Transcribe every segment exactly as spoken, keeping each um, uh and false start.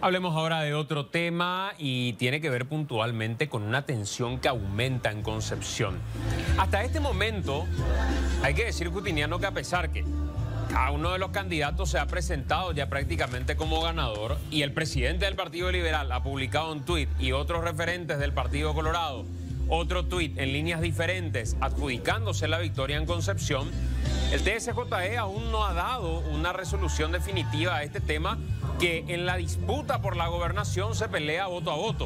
Hablemos ahora de otro tema y tiene que ver puntualmente con una tensión que aumenta en Concepción. Hasta este momento, hay que decir, Justiniano, que a pesar que cada uno de los candidatos se ha presentado ya prácticamente como ganador y el presidente del Partido Liberal ha publicado un tuit y otros referentes del Partido Colorado otro tuit en líneas diferentes adjudicándose la victoria en Concepción, el T S J E aún no ha dado una resolución definitiva a este tema que en la disputa por la gobernación se pelea voto a voto.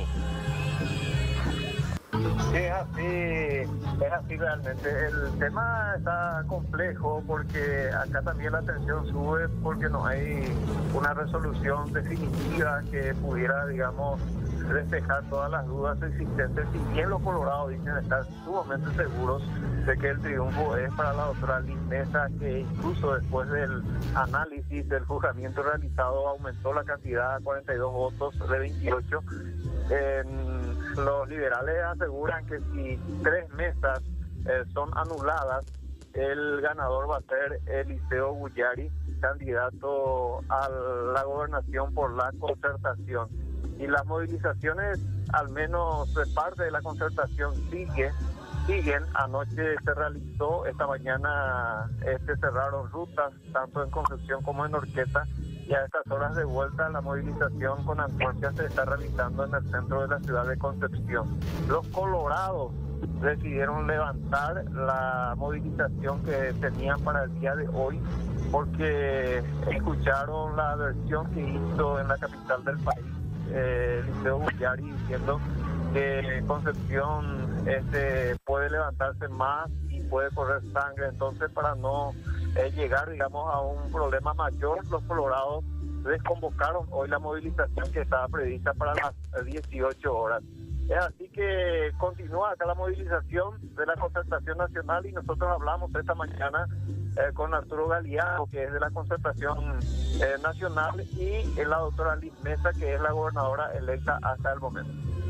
Es así, es así realmente. El tema está complejo porque acá también la tensión sube porque no hay una resolución definitiva que pudiera, digamos, despejar todas las dudas existentes. Si bien los colorados dicen estar sumamente seguros de que el triunfo es para la doctora Liz Mesa, que incluso después del análisis del juzgamiento realizado aumentó la cantidad a cuarenta y dos votos de veintiocho. Eh, los liberales aseguran que si tres mesas eh, son anuladas, el ganador va a ser Eliseo Bullari, candidato a la gobernación por la concertación. Y las movilizaciones, al menos de parte de la concertación, sigue, siguen. Anoche se realizó, esta mañana este, cerraron rutas, tanto en Concepción como en Orqueta, y a estas horas de vuelta la movilización con antorchas se está realizando en el centro de la ciudad de Concepción. Los colorados decidieron levantar la movilización que tenían para el día de hoy porque escucharon la versión que hizo en la capital del país eh, Eliseo Bullari diciendo que Concepción este, puede levantarse más y puede correr sangre. Entonces, para no eh, llegar, digamos, a un problema mayor, los colorados desconvocaron hoy la movilización que estaba prevista para las dieciocho horas. Es así que continúa acá la movilización de la Concertación Nacional y nosotros hablamos esta mañana eh, con Arturo Galeano, que es de la Concertación eh, Nacional, y eh, la doctora Liz Mesa, que es la gobernadora electa hasta el momento.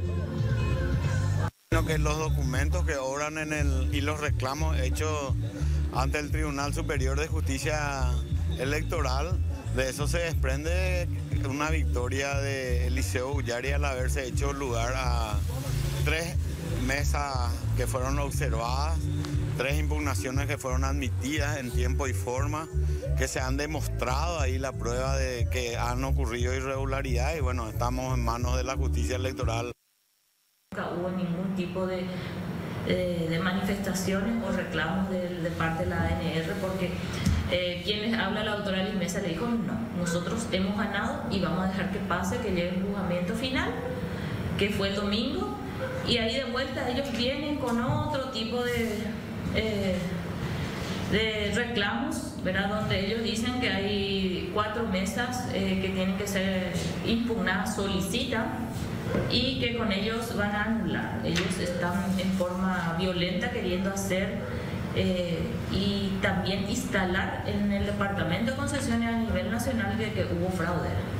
Que los documentos que obran en el y los reclamos hechos ante el Tribunal Superior de Justicia Electoral, de eso se desprende una victoria de Eliseo Bullari al haberse hecho lugar a tres mesas que fueron observadas, tres impugnaciones que fueron admitidas en tiempo y forma, que se han demostrado ahí la prueba de que han ocurrido irregularidades y bueno, estamos en manos de la justicia electoral. Nunca hubo ningún tipo de, de, de manifestaciones o reclamos de, de parte de la A N R porque eh, quien les habla, la doctora Liz Mesa, le dijo no, nosotros hemos ganado y vamos a dejar que pase, que llegue el juzgamiento final, que fue el domingo, y ahí de vuelta ellos vienen con otro tipo de, eh, de reclamos, ¿verdad? Donde ellos dicen que hay cuatro mesas eh, que tienen que ser impugnadas, solicitan, y que con ellos van a anular. Ellos están en forma violenta queriendo hacer eh, y también instalar en el departamento de concesiones a nivel nacional de que hubo fraude.